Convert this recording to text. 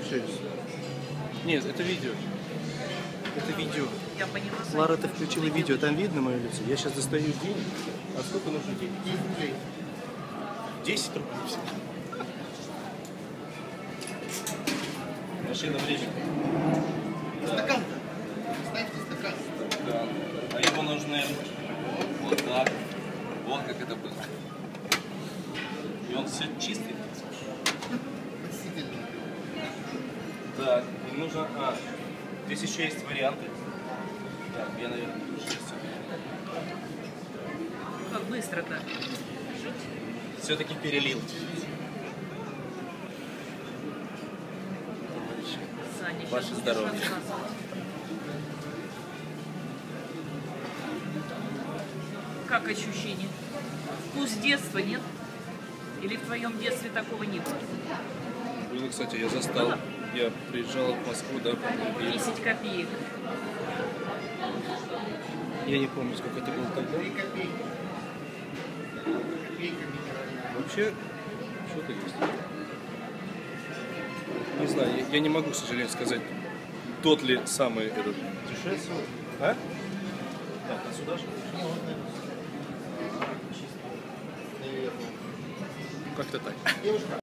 общаюсь. Нет, это видео. Это видео. Я поняла. Лара, ты включила видео, там видно мое лицо? Я сейчас достаю денег. А сколько нужно денег? 10 рублей. 10 рублей всего. Машина времени. Стакан-то. Ставьте стакан. Да. А его нужно вот так. Вот как это было. И он все чистый. Относительно. Так, и нужно... здесь еще есть варианты. Так, я, наверное, буду 6. Как быстро-то. Все-таки перелил. Саня, Ваше сейчас здоровье. будешь рассказывать. Как ощущение? Вкус детства, нет? Или в твоем детстве такого не было? Было, кстати, я застал. Было? Я приезжал в Москву, да, помню. 10 копеек. Я не помню, сколько это было тогда. 3 копейки. Копейка минеральная. Вообще, что-то есть. Не знаю, я не могу, к сожалению, сказать, тот ли самый этот дешевый. А? Так, а сюда же? Как-то так.